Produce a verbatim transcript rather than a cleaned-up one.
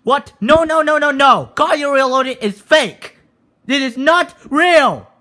What? No, no, no, no, no! Caillou Reloaded is fake! It is not real!